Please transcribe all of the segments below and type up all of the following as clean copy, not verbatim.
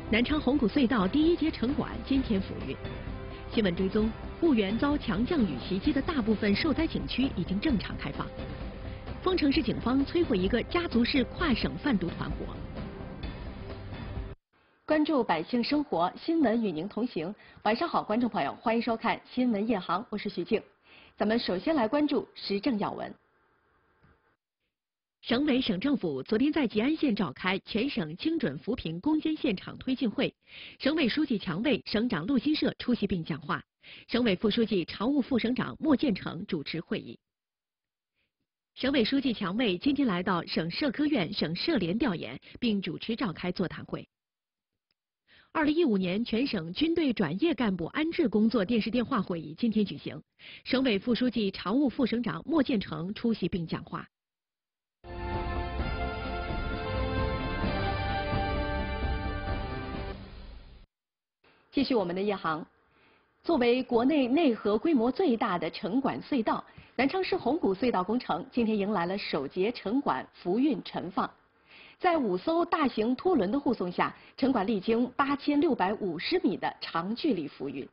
南昌红谷隧道第一节城管今天复运。新闻追踪：婺源遭强降雨袭击的大部分受灾景区已经正常开放。丰城市警方摧毁一个家族式跨省贩毒团伙。关注百姓生活，新闻与您同行。晚上好，观众朋友，欢迎收看《新闻夜航》，我是徐静。咱们首先来关注时政要闻。省委省政府昨天在吉安县召开全省精准扶贫攻坚现场推进会，省委书记常委、省长陆新社出席并讲话，省委副书记、常务副省长莫建成主持会议。省委书记常委今天来到省社科院、省社联调研，并主持召开座谈会。2015年全省军队转业干部安置工作电视电话会议今天举行，省委副书记、常务副省长莫建成出席并讲话。继续我们的夜航。作为国内内河规模最大的城管隧道，南昌市红谷隧道工程今天迎来了首节城管福运晨放。在5艘大型拖轮的护送下，城管历经8650米的长距离福运。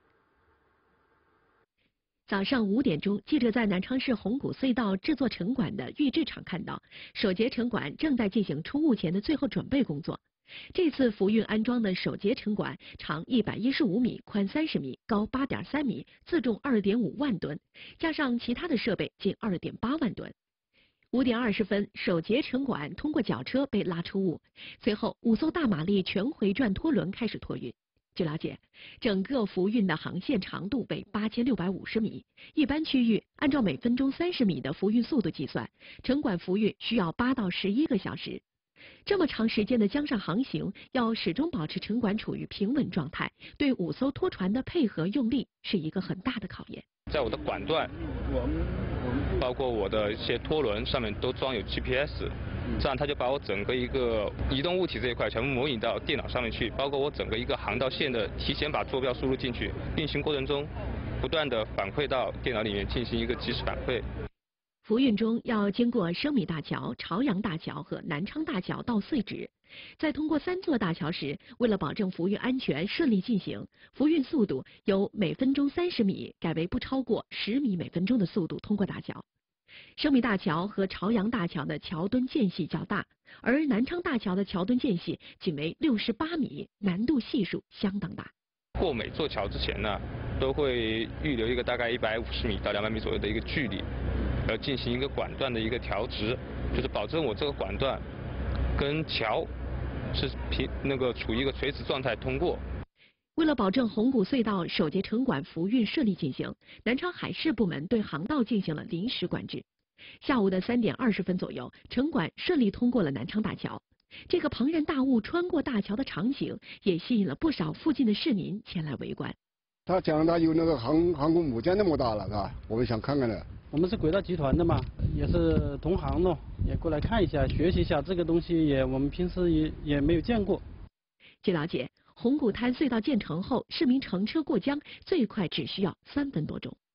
早上5点钟，记者在南昌市红谷隧道制作城管的预制厂看到，首节城管正在进行出坞前的最后准备工作。这次福运安装的首节城管长115米，宽30米，高8.3米，自重2.5万吨，加上其他的设备近2.8万吨。5点20分，首节城管通过绞车被拉出坞，随后5艘大马力全回转拖轮开始托运。据了解，整个福运的航线长度为8650米，一般区域按照每分钟30米的福运速度计算，城管福运需要8到11个小时。这么长时间的江上航行，要始终保持城管处于平稳状态，对5艘拖船的配合用力是一个很大的考验。 在我的管段，包括我的一些拖轮上面都装有 GPS， 这样它就把我整个一个移动物体这一块全部模拟到电脑上面去，包括我整个一个航道线的提前把坐标输入进去，运行过程中不断的反馈到电脑里面进行一个即时反馈。 福运中要经过生米大桥、朝阳大桥和南昌大桥到碎纸，在通过3座大桥时，为了保证福运安全顺利进行，福运速度由每分钟30米改为不超过10米每分钟的速度通过大桥。生米大桥和朝阳大桥的桥墩间隙较大，而南昌大桥的桥墩间隙仅为68米，难度系数相当大。 过每座桥之前呢，都会预留一个大概150米到200米左右的一个距离，进行一个管段的一个调直，就是保证我这个管段跟桥是处于一个垂直状态通过。 为了保证红谷隧道首节城管福运顺利进行，南昌海事部门对航道进行了临时管制。下午的3点20分左右，城管顺利通过了南昌大桥。这个庞然大物穿过大桥的场景，也吸引了不少附近的市民前来围观。 他讲他有那个航空母舰那么大了，是吧？我们想看看的。 我们是轨道集团的嘛，也是同行咯，也过来看一下，学习一下这个东西我们平时也没有见过。 据了解，红谷滩隧道建成后，市民乘车过江最快只需要3分多钟。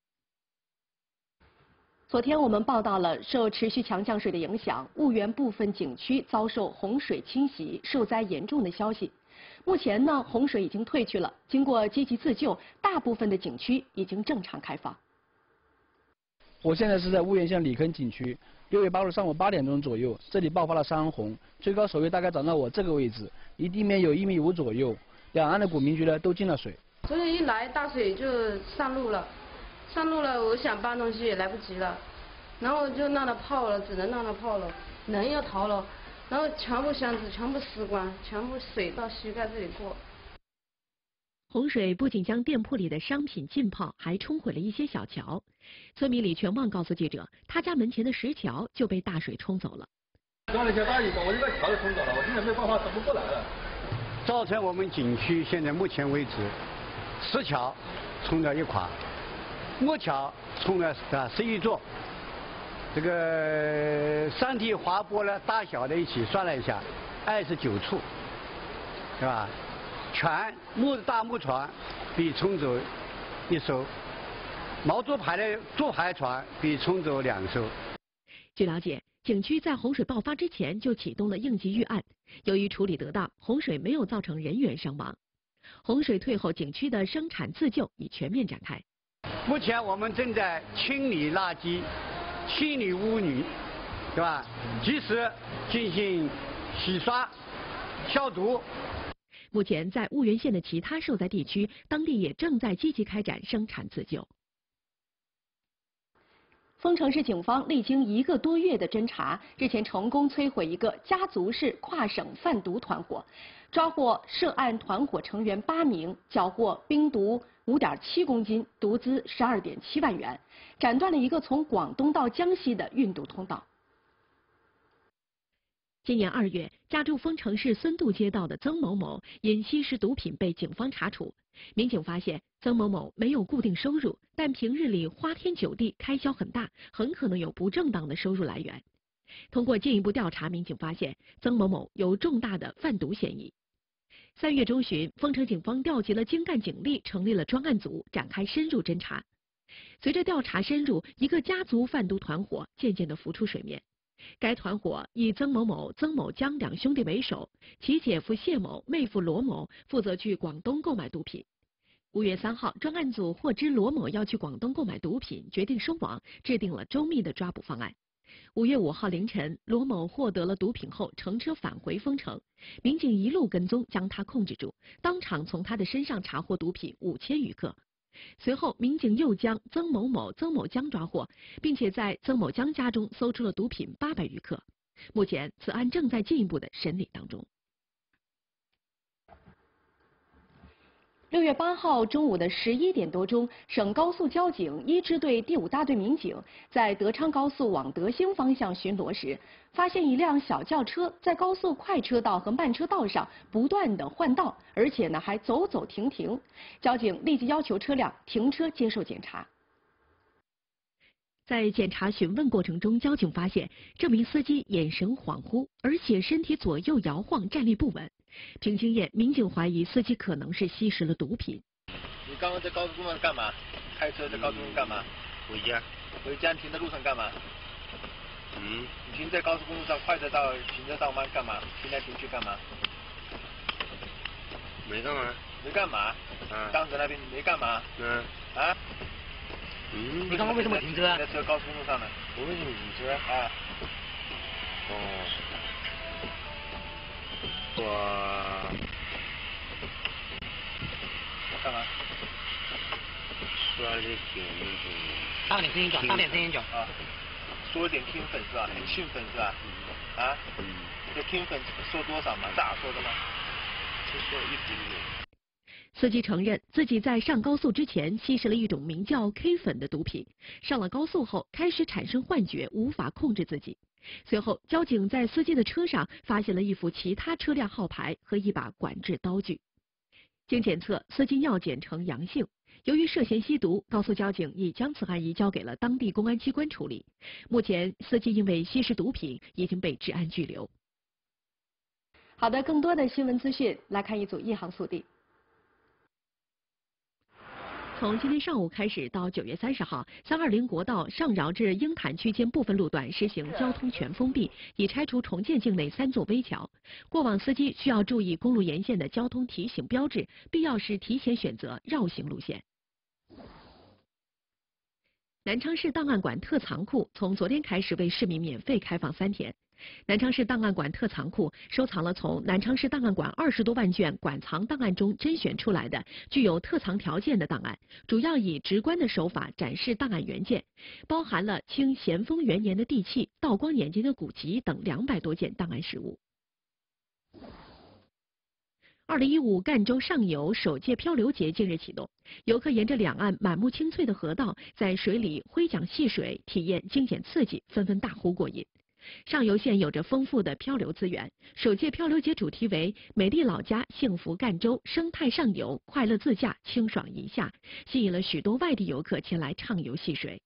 昨天我们报道了受持续强降水的影响，婺源部分景区遭受洪水侵袭，受灾严重的消息。目前呢，洪水已经退去了，经过积极自救，大部分的景区已经正常开放。 我现在是在婺源县里坑景区，6月8日上午8点钟左右，这里爆发了山洪，最高水位大概涨到我这个位置，离地面有1.5米左右，两岸的古民居呢都进了水。 昨天一来大水就上路了，我想搬东西也来不及了，然后就让它泡了，只能让它泡了，人要逃了，然后全部箱子全部湿光，全部水到膝盖这里过。 洪水不仅将店铺里的商品浸泡，还冲毁了一些小桥。村民李全旺告诉记者，他家门前的石桥就被大水冲走了。 装了一条大雨，我这个桥就冲走了，我现在没有办法走不过来了。 造成我们景区现在目前为止，石桥冲了1垮，木桥冲了11座，这个山体滑坡呢大小的一起算了一下，29处，是吧？全大木船被冲走1艘，毛竹排的竹排船被冲走2艘。 据了解， 景区在洪水爆发之前就启动了应急预案，由于处理得当，洪水没有造成人员伤亡。洪水退后，景区的生产自救已全面展开。 目前我们正在清理垃圾、清理污泥，对吧？及时进行洗刷、消毒。 目前，在婺源县的其他受灾地区，当地也正在积极开展生产自救。 丰城市警方历经1个多月的侦查，日前成功摧毁一个家族式跨省贩毒团伙，抓获涉案团伙成员8名，缴获冰毒5.7公斤，毒资12.7万元，斩断了一个从广东到江西的运毒通道。 今年2月，家住丰城市孙渡街道的曾某某因吸食毒品被警方查处。民警发现曾某某没有固定收入，但平日里花天酒地，开销很大，很可能有不正当的收入来源。通过进一步调查，民警发现曾某某有重大的贩毒嫌疑。3月中旬，丰城警方调集了精干警力，成立了专案组，展开深入侦查。随着调查深入，一个家族贩毒团伙渐渐地浮出水面。该团伙以曾某某、曾某江2兄弟为首，其姐夫谢某、妹夫罗某负责去广东购买毒品。5月3号，专案组获知罗某要去广东购买毒品，决定收网，制定了周密的抓捕方案。5月5号凌晨，罗某获得了毒品后，乘车返回丰城，民警一路跟踪，将他控制住，当场从他的身上查获毒品5000余克。随后，民警又将曾某某、曾某江抓获，并且在曾某江家中搜出了毒品800余克。目前，此案正在进一步的审理当中。 6月8号中午的11点多钟，省高速交警1支队第5大队民警在德昌高速往德兴方向巡逻时，发现一辆小轿车在高速快车道和慢车道上不断的换道，而且还走走停停。交警立即要求车辆停车接受检查。 在检查询问过程中，交警发现这名司机眼神恍惚，而且身体左右摇晃，站立不稳。凭经验，民警怀疑司机可能是吸食了毒品。 你刚刚在高速公路上干嘛？开车在高速公路干嘛？回家。回家停在路上干嘛？你停在高速公路上快车道、行车道吗？干嘛？停来停去干嘛？ 没干嘛。 没干嘛？当时那边没干嘛？ 你刚刚为什么停车啊？ 在高速公路上呢。 我为什么停车？我干嘛？ 说了点大点声音讲，大点声音讲。 说点兴奋是吧？很兴奋是吧？这兴奋说多少嘛？咋说的吗？ 就说1点点。 司机承认自己在上高速之前吸食了一种名叫 K 粉的毒品，上了高速后开始产生幻觉，无法控制自己。随后，交警在司机的车上发现了一副其他车辆号牌和一把管制刀具。经检测，司机尿检呈阳性。由于涉嫌吸毒，高速交警已将此案移交给了当地公安机关处理。目前，司机因为吸食毒品已经被治安拘留。 好的，更多的新闻资讯来看一组一航速递。 从今天上午开始到9月30号，320国道上饶至鹰潭区间部分路段实行交通全封闭，已拆除重建境内3座危桥。过往司机需要注意公路沿线的交通提醒标志，必要时提前选择绕行路线。南昌市档案馆特藏库从昨天开始为市民免费开放3天。南昌市档案馆特藏库收藏了从南昌市档案馆20多万卷馆藏档案中甄选出来的具有特藏条件的档案，主要以直观的手法展示档案原件，包含了清咸丰元年的地契、道光年间的古籍等200多件档案实物。2015赣州上游首届漂流节近日启动，游客沿着两岸满目青翠的河道，在水里挥桨戏水，体验惊险刺激，纷纷大呼过瘾。上游县有着丰富的漂流资源，首届漂流节主题为美丽老家幸福赣州，生态上游快乐自驾清爽一下，吸引了许多外地游客前来畅游戏水。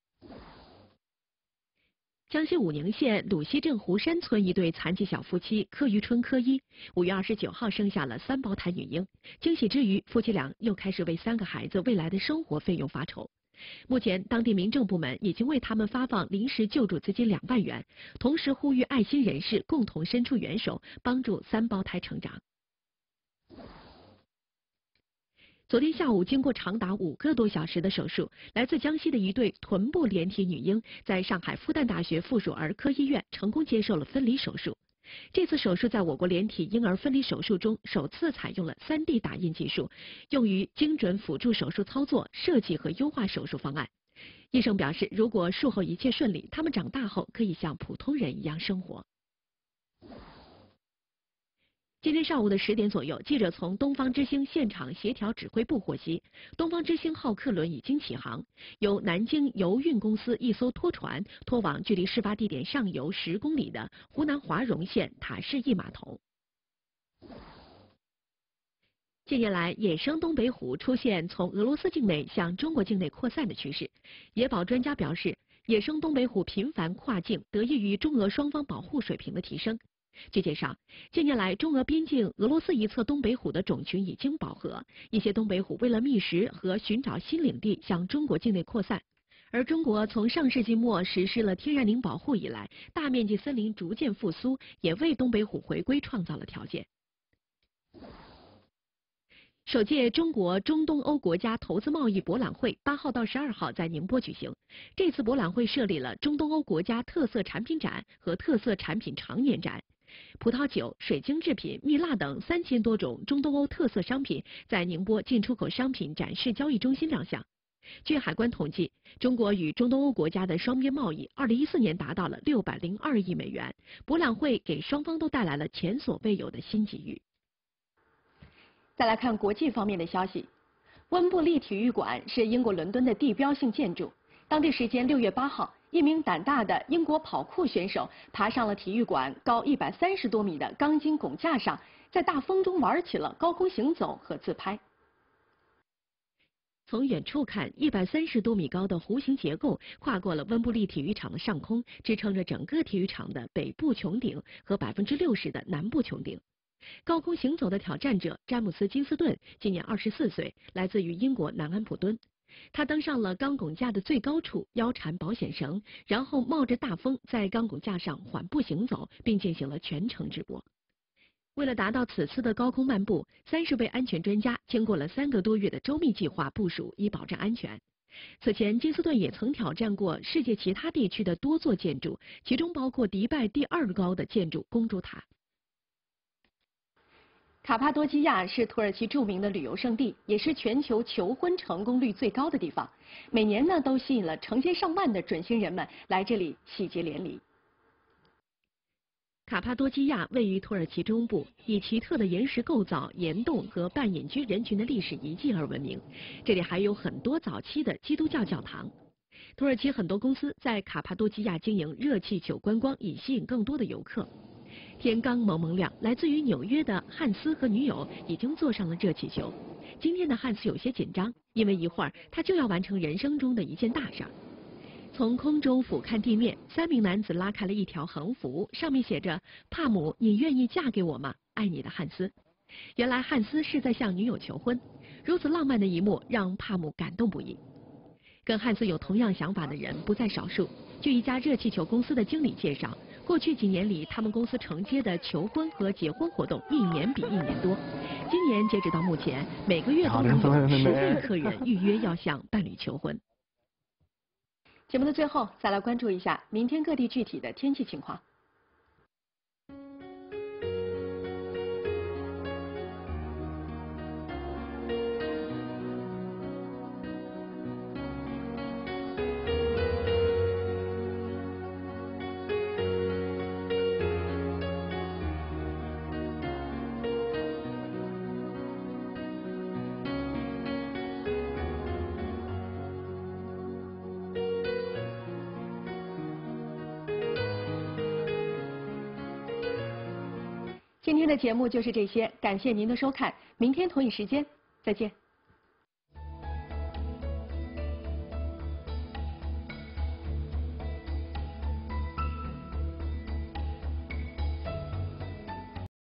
江西武宁县鲁西镇湖山村一对残疾小夫妻柯于春、柯一5月29号生下了3胞胎女婴，惊喜之余，夫妻俩又开始为3个孩子未来的生活费用发愁。 目前，当地民政部门已经为他们发放临时救助资金2万元，同时呼吁爱心人士共同伸出援手，帮助3胞胎成长。昨天下午，经过长达5个多小时的手术，来自江西的一对臀部连体女婴，在上海复旦大学附属儿科医院成功接受了分离手术。这次手术在我国连体婴儿分离手术中首次采用了3D 打印技术，用于精准辅助手术操作、设计和优化手术方案。医生表示，如果术后一切顺利，他们长大后可以像普通人一样生活。今天上午的10点左右，记者从东方之星现场协调指挥部获悉，东方之星号客轮已经起航，由南京邮运公司一艘拖船拖往距离事发地点上游10公里的湖南华容县塔市驿码头。近年来，野生东北虎出现从俄罗斯境内向中国境内扩散的趋势。野保专家表示，野生东北虎频繁跨境，得益于中俄双方保护水平的提升。据介绍，近年来，中俄边境俄罗斯一侧东北虎的种群已经饱和，一些东北虎为了觅食和寻找新领地向中国境内扩散。而中国从上世纪末实施了天然林保护以来，大面积森林逐渐复苏，也为东北虎回归创造了条件。首届中国中东欧国家投资贸易博览会8号到12号在宁波举行。这次博览会设立了中东欧国家特色产品展和特色产品常年展。葡萄酒、水晶制品、蜜蜡等3000多种中东欧特色商品在宁波进出口商品展示交易中心亮相。据海关统计，中国与中东欧国家的双边贸易2014年达到了602亿美元。博览会给双方都带来了前所未有的新机遇。 再来看国际方面的消息，温布利体育馆是英国伦敦的地标性建筑。当地时间6月8号，一名胆大的英国跑酷选手爬上了体育馆高130多米的钢筋拱架上，在大风中玩起了高空行走和自拍。 从远处看，130多米高的弧形结构跨过了温布利体育场的上空，支撑着整个体育场的北部穹顶和60%的南部穹顶。高空行走的挑战者詹姆斯·金斯顿今年24岁，来自于英国南安普敦。他登上了钢拱架的最高处，腰缠保险绳，然后冒着大风在钢拱架上缓步行走，并进行了全程直播。为了达到此次的高空漫步，30位安全专家经过了3个多月的周密计划部署，以保证安全。此前，金斯顿也曾挑战过世界其他地区的多座建筑，其中包括迪拜第2高的建筑公主塔。 卡帕多基亚是土耳其著名的旅游胜地，也是全球求婚成功率最高的地方。每年呢，都吸引了成千上万的准新人们来这里喜结连理。 卡帕多基亚位于土耳其中部，以奇特的岩石构造、岩洞和半隐居人群的历史遗迹而闻名。这里还有很多早期的基督教教堂。土耳其很多公司在卡帕多基亚经营热气球观光，以吸引更多的游客。天刚蒙蒙亮，来自于纽约的汉斯和女友已经坐上了热气球。今天的汉斯有些紧张，因为一会儿他就要完成人生中的一件大事儿。从空中俯瞰地面，3名男子拉开了一条横幅，上面写着“帕姆，你愿意嫁给我吗？爱你的汉斯”。原来汉斯是在向女友求婚，如此浪漫的一幕让帕姆感动不已。跟汉斯有同样想法的人不在少数。据一家热气球公司的经理介绍，过去几年里，他们公司承接的求婚和结婚活动一年比一年多。今年截止到目前，每个月都能有10位客人预约要向伴侣求婚。 节目的最后，再来关注一下明天各地具体的天气情况。今天的节目就是这些，感谢您的收看，明天同一时间再见。